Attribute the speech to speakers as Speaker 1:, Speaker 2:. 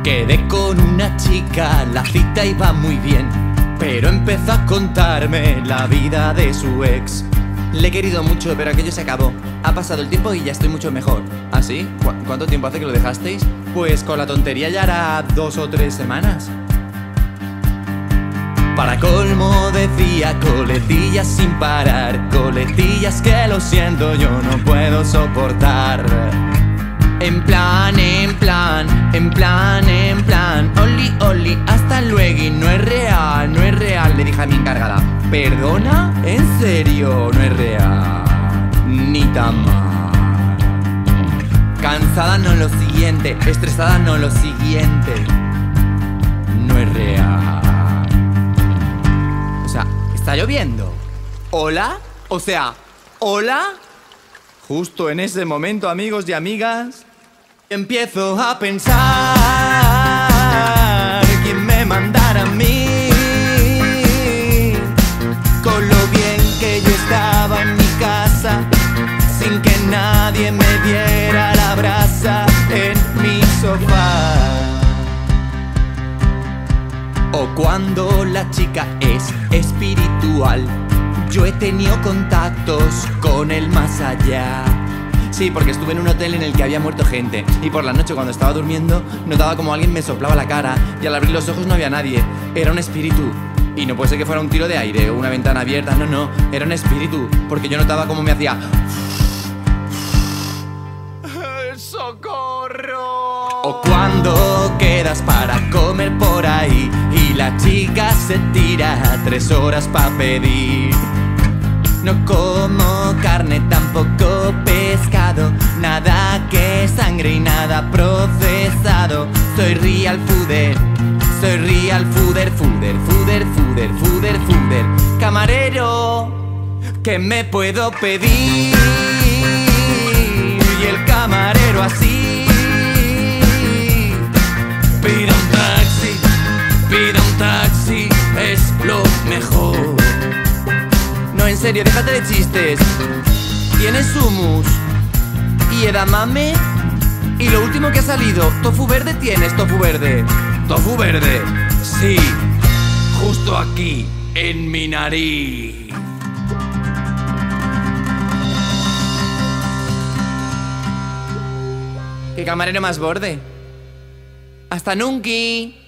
Speaker 1: Quedé con una chica, la cita iba muy bien, pero empezó a contarme la vida de su ex. Le he querido mucho, pero aquello se acabó. Ha pasado el tiempo y ya estoy mucho mejor. ¿Ah, sí? ¿Cuánto tiempo hace que lo dejasteis? Pues con la tontería ya hará 2 o 3 semanas. Para colmo decía coletillas sin parar, coletillas que lo siento yo no puedo soportar. En plan, en plan, en plan, en plan, oli, oli, hasta luego y no es real, no es real. Le dije a mi encargada, ¿perdona? ¿En serio? No es real, ni tan mal. Cansada no lo siguiente, estresada no lo siguiente, no es real. O sea, ¿está lloviendo? ¿Hola? O sea, ¿hola? Justo en ese momento, amigos y amigas, empiezo a pensar quién me mandara a mí, con lo bien que yo estaba en mi casa, sin que nadie me diera la brasa en mi sofá. O cuando la chica es espiritual, yo he tenido contactos con el más allá. Sí, porque estuve en un hotel en el que había muerto gente, y por la noche cuando estaba durmiendo notaba como alguien me soplaba la cara, y al abrir los ojos no había nadie. Era un espíritu. Y no puede ser que fuera un tiro de aire o una ventana abierta, no, era un espíritu, porque yo notaba como me hacía ¡socorro! O cuando quedas para comer por ahí y la chica se tira 3 horas pa' pedir. No como carne, tampoco pescado, nada que sangre y nada procesado. Soy real fooder, soy real fooder, fooder, fooder, fooder, fooder, fooder. Camarero, ¿qué me puedo pedir? Y el camarero así, pida un taxi, es lo mejor. No, en serio, déjate de chistes. ¿Tienes hummus y edamame? Y lo último que ha salido, tofu verde tienes, tofu verde. Tofu verde, sí, justo aquí, en mi nariz. ¡Qué camarero más borde! ¡Hasta nunca!